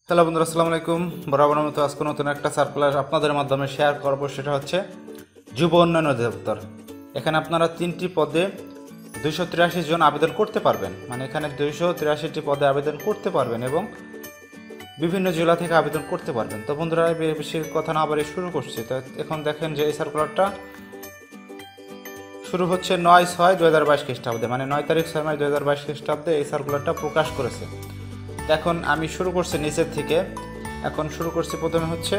Hello বন্ধুরা, আসসালামু আলাইকুম। বরাবর মতো আজকে নতুন একটা সার্কুলার আপনাদের মাধ্যমে শেয়ার করব। সেটা হচ্ছে যুব উন্নয়ন অধিদপ্তর। এখানে আপনারা 3টি পদে 283 জন আবেদন করতে পারবেন। মানে এখানে 283টি পদে আবেদন করতে পারবেন এবং বিভিন্ন জেলা থেকে আবেদন করতে পারবেন। তো বন্ধুরা, বেশি কথা না বলে শুরু করছি। তো এখন দেখেন যে এই সার্কুলারটা শুরু হচ্ছে 9/6/2022 খ্রিস্টাব্দে, মানে 9 তারিখ 6 মাস 2022 খ্রিস্টাব্দে এই সার্কুলারটা প্রকাশ করেছে। এখন আমি শুরু করছি নিচের থেকে। এখন শুরু করছি, প্রথমে হচ্ছে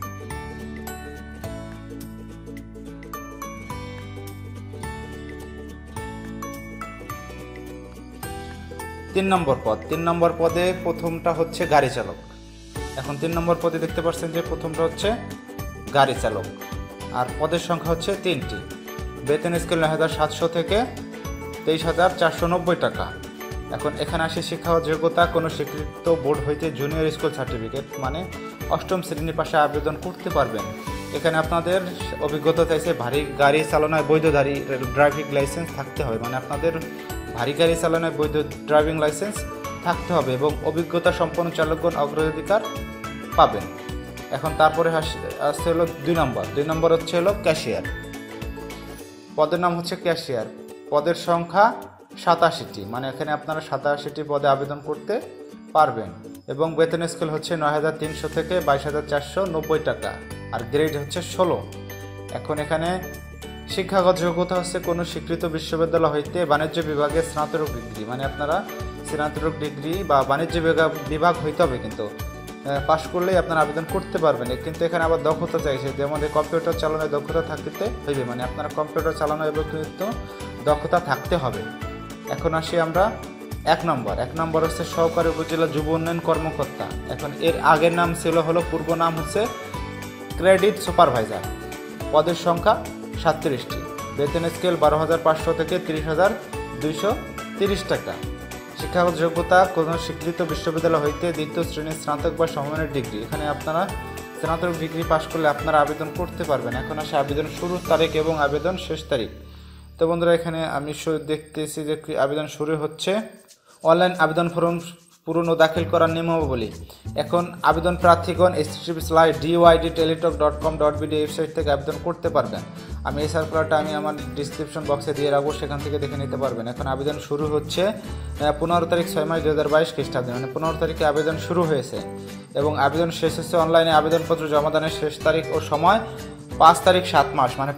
তিন নম্বর পদে প্রথমটা হচ্ছে গাড়ি চালক। এখন 3 নম্বর পদে দেখতে পাচ্ছেন যে প্রথমটা হচ্ছে গাড়ি চালক, আর পদের সংখ্যা হচ্ছে 3টি। বেতন স্কেল 9,700 থেকে 23,490 টাকা। এখন এখানে আসে শিক্ষাগত যোগ্যতা। কোনো স্বীকৃত বোর্ড হইতে জুনিয়র স্কুল সার্টিফিকেট, মানে 8ম শ্রেণী পাশে আবেদন করতে পারবেন। এখানে আপনাদের অভিজ্ঞতা চাইছে ভারী গাড়ি চালানোয় বৈধ ড্রাইভিং লাইসেন্স থাকতে হবে, মানে আপনাদের ভারী গাড়ি চালানোয় বৈধ ড্রাইভিং লাইসেন্স থাকতে হবে এবং অভিজ্ঞতা সম্পন্ন চালকগণ অগ্রাধিকার পাবেন। এখন তারপরে আসছে হলো 2 নম্বর হচ্ছে হলো ক্যাশিয়ার। পদের নাম হচ্ছে ক্যাশিয়ার। পদের সংখ্যা 87টি, মানে এখানে আপনারা 87টি পদে আবেদন করতে পারবেন এবং বেতন স্কেল হচ্ছে 9,300 থেকে 22,490 টাকা, আর গ্রেড হচ্ছে 16। এখন এখানে শিক্ষাগত যোগ্যতা হচ্ছে কোনো স্বীকৃত বিশ্ববিদ্যালয় হইতে বাণিজ্য বিভাগে স্নাতক ডিগ্রি, মানে আপনারা স্নাতক ডিগ্রি বা বাণিজ্য বিভাগ হইতে হবে, কিন্তু পাশ করলেই আপনারা আবেদন করতে পারবেন। কিন্তু এখানে আবার দক্ষতা চাইছে, যেমন কম্পিউটার চালানোর দক্ষতা থাকতে হইবে, মানে আপনারা কম্পিউটার চালানো এবং কিন্তু দক্ষতা থাকতে হবে। এখন আসি আমরা 1 নম্বর হচ্ছে সহকারী উপজেলা যুব উন্নয়ন কর্মকর্তা। এখন এর আগের নাম ছিল হলো পূর্ব নাম হচ্ছে ক্রেডিট সুপারভাইজার। পদের সংখ্যা 37টি। বেতন স্কেল 12,500 থেকে 30,230 টাকা। শিক্ষাগত যোগ্যতা কোনো স্বীকৃত বিশ্ববিদ্যালয় হইতে 2য় শ্রেণীর স্নাতক বা সমমানের ডিগ্রি। এখানে আপনারা স্নাতক ডিগ্রি পাশ করলে আপনারা আবেদন করতে পারবেন। এখন আসে আবেদন শুরুর তারিখ এবং আবেদন শেষ তারিখ। তো বন্ধুরা, এখানে আমি দেখতেছি যে আবেদন শুরু হচ্ছে। অনলাইন আবেদন ফর্ম পূরণ ও দাখিল করার নিয়মাবলী। এখন আবেদন প্রার্থীগণ http://dydteletalk.com.bd ওয়েবসাইট থেকে আবেদন করতে পারবেন। আমি এই সার্কুলারটা আমার ডিসক্রিপশন বক্সে দিয়ে রাখবো, সেখান থেকে দেখে নিতে পারবেন। এখন আবেদন শুরু হচ্ছে 15 তারিখ 6 মাস 2022 খ্রিস্টাব্দে, মানে 15 তারিখে আবেদন শুরু হয়েছে এবং আবেদন শেষ হচ্ছে। অনলাইনে আবেদনপত্র জমা দানের শেষ তারিখ ও সময় 5 তারিখ 7 মাস, মানে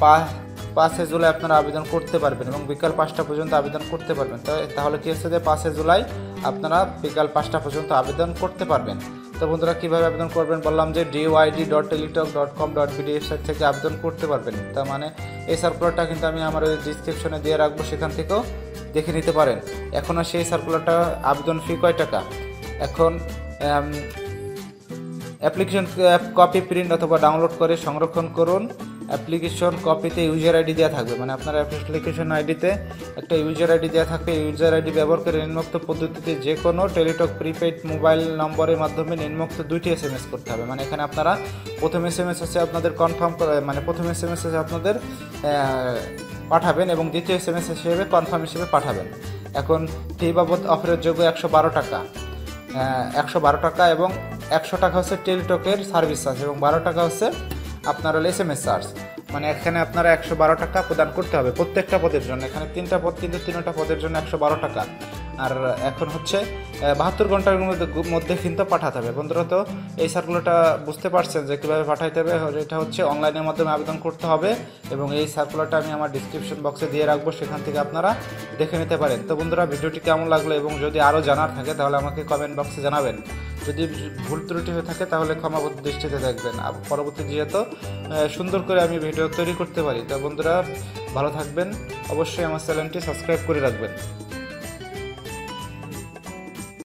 5 জুলাই আপনারা আবেদন করতে পারবেন এবং বিকাল 5টা পর্যন্ত আবেদন করতে পারবেন। তাহলে কি হচ্ছে যে 5 জুলাই আপনারা বিকাল 5টা পর্যন্ত আবেদন করতে পারবেন। তো বন্ধুরা, কীভাবে আবেদন করবেন বললাম যে dyd.teletalk.com.bd ওয়েবসাইট থেকে আবেদন করতে পারবেন। তার মানে এই সার্কুলারটা কিন্তু আমি আমার ডিসক্রিপশনে দিয়ে রাখবো, সেখান থেকেও দেখে নিতে পারেন। এখন আর সেই সার্কুলারটা আবেদন ফি কয় টাকা। এখন অ্যাপ্লিকেশন কপি প্রিন্ট অথবা ডাউনলোড করে সংরক্ষণ করুন। অ্যাপ্লিকেশন কপিতে ইউজার আইডি দেওয়া থাকবে, মানে আপনার অ্যাপ্লিকেশন আইডিতে একটা ইউজার আইডি দেওয়া থাকবে। ইউজার আইডি ব্যবহার করে নিম্নোক্ত পদ্ধতিতে যে কোনো টেলিটক প্রিপেইড মোবাইল নম্বরের মাধ্যমে নিম্নোক্ত 2টি SMS করতে হবে। মানে এখানে আপনারা প্রথম SMS হচ্ছে আপনাদের কনফার্ম করে, মানে প্রথম SMS হচ্ছে আপনাদের পাঠাবেন এবং দ্বিতীয় SMS হিসেবে কনফার্ম হিসেবে পাঠাবেন। এখন ফি বাবদ অফারের যোগ্য 112 টাকা, 112 টাকা এবং 100 টাকা হচ্ছে টেলিটকের সার্ভিস চার্জ এবং 12 টাকা হচ্ছে আপনার হলো SMS চার্জ। মানে এখানে আপনারা 112 টাকা প্রদান করতে হবে প্রত্যেকটা পদের জন্য। এখানে 3টা পদ, কিন্তু 3টা পদের জন্য 112 টাকা। আর এখন হচ্ছে 72 ঘন্টার মধ্যে কিন্তু পাঠাতে হবে। বন্ধুরা, তো এই সার্কুলারটা বুঝতে পারছেন যে কীভাবে পাঠাইতে হবে। এটা হচ্ছে অনলাইনের মাধ্যমে আবেদন করতে হবে এবং এই সার্কুলারটা আমি আমার ডিসক্রিপশন বক্সে দিয়ে রাখবো, সেখান থেকে আপনারা দেখে নিতে পারেন। তো বন্ধুরা, ভিডিওটি কেমন লাগলো এবং যদি আরও জানার থাকে তাহলে আমাকে কমেন্ট বক্সে জানাবেন। যদি ভুল ত্রুটি হয়ে থাকে তাহলে ক্ষমাবদ্ধ দৃষ্টিতে দেখবেন। আর পরবর্তী যেহেতু সুন্দর করে আমি ভিডিও তৈরি করতে পারি। তো বন্ধুরা, ভালো থাকবেন, অবশ্যই আমার চ্যানেলটি সাবস্ক্রাইব করে রাখবেন।